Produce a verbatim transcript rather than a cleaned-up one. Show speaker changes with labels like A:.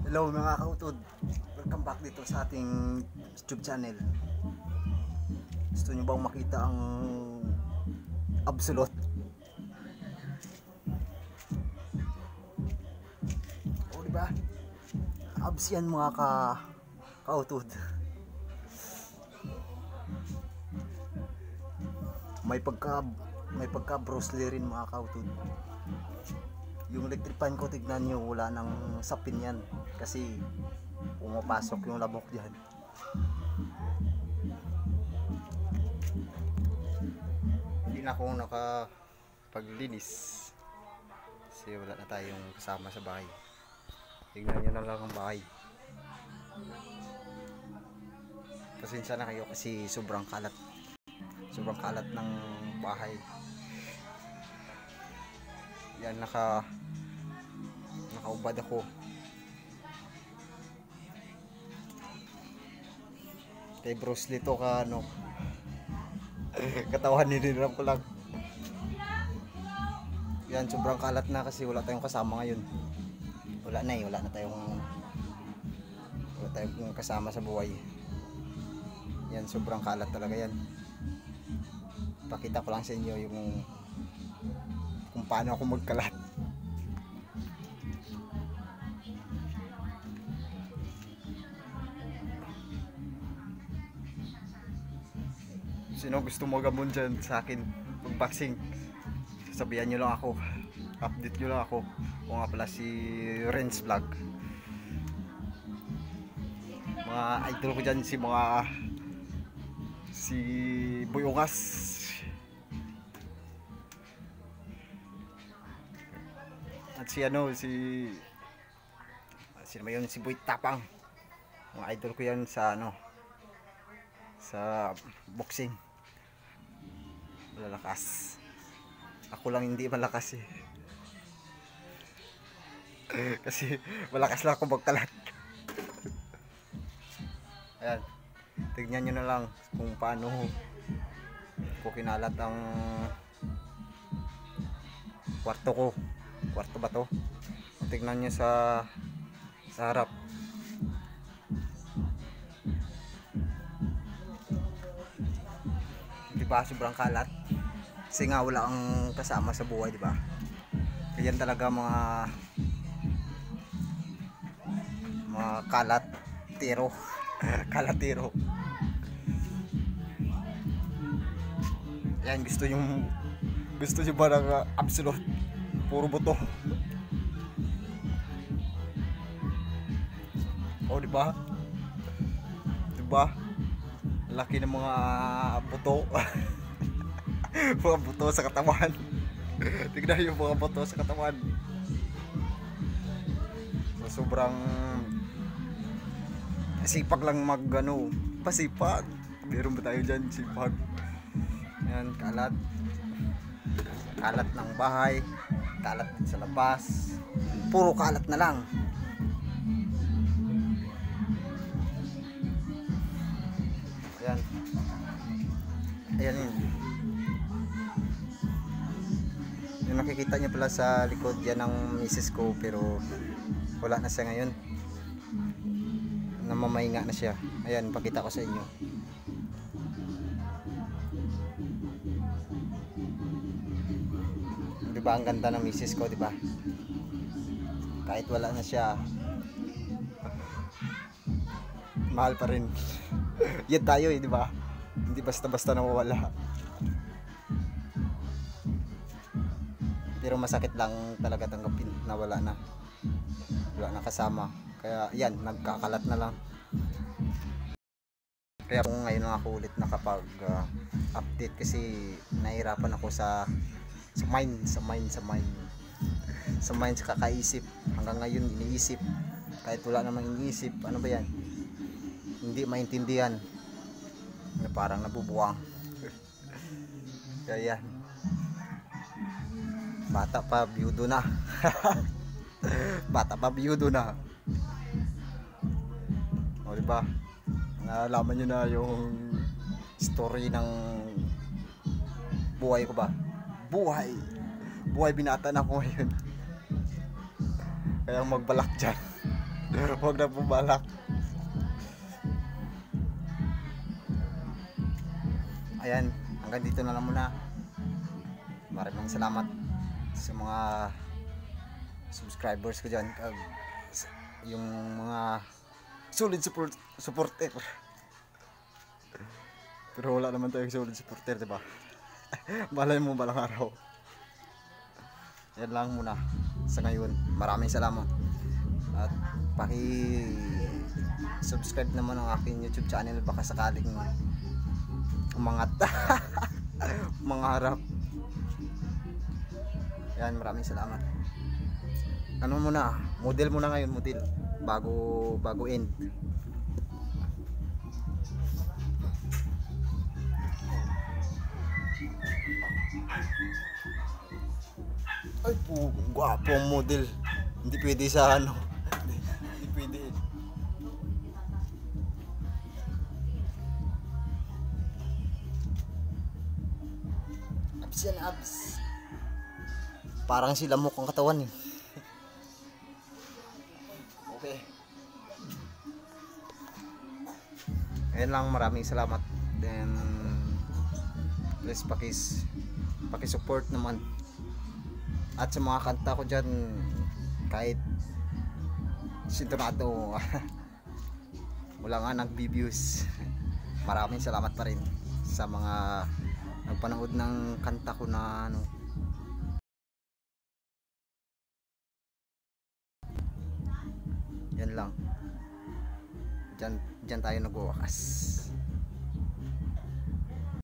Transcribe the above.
A: Hello mga kautod, welcome back dito sa ating YouTube channel. Gusto nyo bang makita ang absolute? O diba? Abs yan mga ka kautod. May pagka may pagka Bruce Lee rin mga kautod. Yung electric fan ko, tignan nyo, wala nang sapin yan kasi pumapasok yung labok dyan. Hindi na ako nakapaglinis kasi wala na tayong kasama sa bahay. Tignan nyo na lang ang bahay. Pasensya na kayo kasi sobrang kalat sobrang kalat ng bahay. Yan, naka nakaubad ako. Kay Bruce Lee to ka ano. Katawan niliram ko lang. Yan, sobrang kalat na kasi wala tayong kasama ngayon. Wala na eh, wala na tayong wala tayong kasama sa buhay. Yan, sobrang kalat talaga yan. Pakita ko lang sa inyo yung kung paano ako magkalat. Sino gusto mo gamon dyan sa akin pag-boxing, sabihan nyo lang ako, update nyo lang ako. O nga pala si Renz Vlog. Mga idol ko dyan si mga si Boy Ungas, at si ano si sino ba yun, si Boy Tapang. Mga idol ko yan sa ano sa boxing. Malalakas. Ako lang hindi malakas eh. Kasi malakas lang ako magkalat. Ayan, tignan nyo na lang kung paano ko kinalat ang kwarto ko. Kwarto ba to? Tignan nyo sa sa harap. Diba sobrang kalat? Kasi nga wala ang kasama sa buhay, diba? Kaya talaga mga mga kalatero. Kalatero. Yan, gusto yung gusto nyo ba ng uh, absolute puro buto? O diba? Diba? Laki ng mga buto. Mga buto sa katawan. Tignan yung mga buto sa katawan. So, sobrang sipag lang mag ano, pasipag. Meron ba tayo dyan sipag? Yan, kalat. Kalat ng bahay, kalat sa labas. Puro kalat na lang. Ayan. Ayan yun. Yung nakikita niyo pala sa likod yan ng misis ko, pero wala na siya ngayon. Namamahinga na siya. Ayan, pakita ko sa inyo. Diba ang ganda ng misis ko, diba? Kahit wala na siya, mahal pa rin. Yan tayo eh, diba? Hindi basta-basta nawawala. Pero masakit lang talaga tanggapin na wala na. Wala na kasama. Kaya yan, nagkakalat na lang. Kaya kung ngayon lang ako ulit nakapag uh, update kasi nahirapan ako sa sa mind, sa mind, sa mind. Sa mind, sa kakaisip. Hanggang ngayon iniisip. Kahit wala namang iniisip, ano ba yan? Hindi maintindihan. Parang nabubuwang. Kaya yan. Bata pa, biyudo na. Bata pa, biyudo na. O diba? Nalaman nyo na yung story ng buhay ko ba? Buhay! Buhay binata na ko ngayon. Kaya magbalak dyan. Huwag na po balak. Ayan, hanggang dito na lang muna. Maraming salamat sa mga subscribers ko dyan, kag yung mga solid support supporter. Pero wala naman tayong solid supporter, diba? Malay mo balang araw. Yan lang muna sa ngayon. Maraming salamat. At paki subscribe naman ang aking YouTube channel, baka sakaling umangat. Mga harap. Yan, maraming salamat. Ano muna, model muna ngayon, model bago bago end. Ay po, gwapo ang model. Hindi pwede sa ano. Hindi, hindi pwede. Abs yan, abs. Parang sila mukhang katawan eh. Okay. Ayan lang, maraming salamat. Then please pakis pakisupport naman. At sa mga kanta ko dyan, kahit sintonado wala nga nag-views, maraming salamat pa rin sa mga nagpanood ng kanta ko na ano. Yan lang. Diyan, diyan tayo nagwawakas.